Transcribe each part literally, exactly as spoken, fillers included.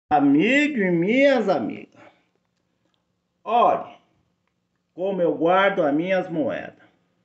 Amigo e minhas amigas, olhe como eu guardo as minhas moedas.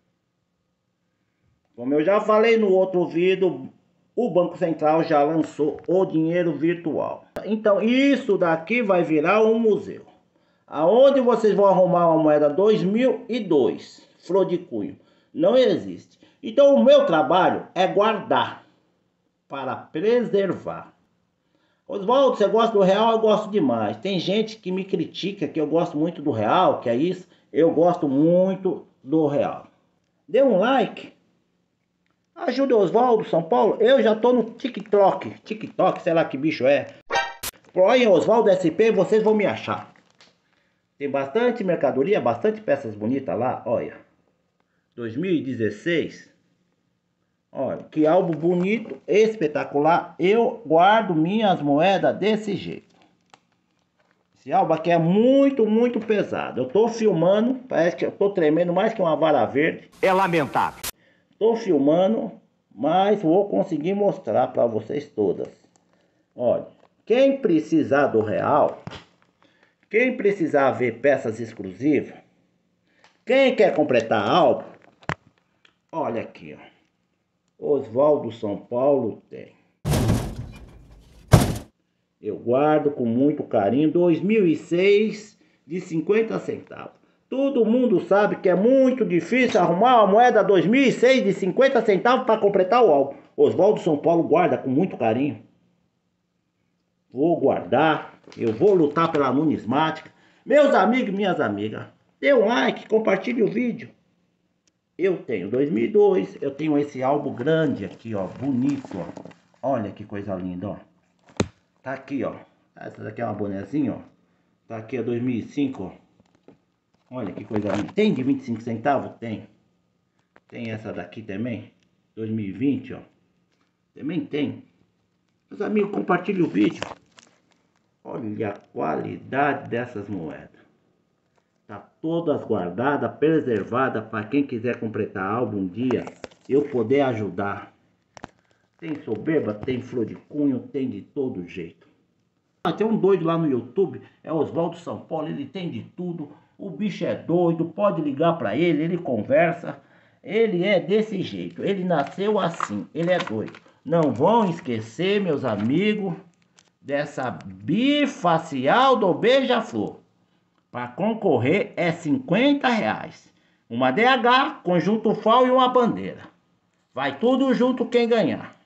Como eu já falei no outro vídeo, o Banco Central já lançou o dinheiro virtual. Então isso daqui vai virar um museu, aonde vocês vão arrumar uma moeda dois mil e dois, flor de cunho, não existe. Então o meu trabalho é guardar, para preservar. Oswaldo, você gosta do real? Eu gosto demais. Tem gente que me critica que eu gosto muito do real, que é isso. Eu gosto muito do real. Dê um like. Ajude o Oswaldo, São Paulo. Eu já tô no TikTok. TikTok, sei lá que bicho é. Põe Oswaldo S P, vocês vão me achar. Tem bastante mercadoria, bastante peças bonitas lá. Olha. dois mil e dezesseis. Olha, que álbum bonito, espetacular. Eu guardo minhas moedas desse jeito. Esse álbum aqui é muito, muito pesado. Eu tô filmando, parece que eu tô tremendo mais que uma vara verde. É lamentável. Tô filmando, mas vou conseguir mostrar para vocês todas. Olha, quem precisar do real, quem precisar ver peças exclusivas, quem quer completar álbum, olha aqui, ó. Oswaldo São Paulo tem. Eu guardo com muito carinho. dois mil e seis de cinquenta centavos. Todo mundo sabe que é muito difícil arrumar uma moeda dois mil e seis de cinquenta centavos para completar o álbum. Oswaldo São Paulo guarda com muito carinho. Vou guardar. Eu vou lutar pela numismática. Meus amigos e minhas amigas, dê um like, compartilhe o vídeo. Eu tenho dois mil e dois, eu tenho esse álbum grande aqui, ó, bonito, ó. Olha que coisa linda, ó. Tá aqui, ó. Essa daqui é uma bonezinha, ó. Tá aqui, ó, dois mil e cinco, ó. Olha que coisa linda. Tem de vinte e cinco centavos? Tem. Tem essa daqui também, dois mil e vinte, ó. Também tem. Meus amigos, compartilhe o vídeo. Olha a qualidade dessas moedas. Tá todas guardadas, preservadas, para quem quiser completar álbum um dia, eu poder ajudar. Tem soberba, tem flor de cunho, tem de todo jeito. Ah, tem um doido lá no YouTube, é Oswaldo São Paulo, ele tem de tudo. O bicho é doido, pode ligar para ele, ele conversa. Ele é desse jeito, ele nasceu assim, ele é doido. Não vão esquecer, meus amigos, dessa bifacial do beija-flor. Para concorrer é cinquenta reais. Uma D H, conjunto F A O e uma bandeira. Vai tudo junto quem ganhar.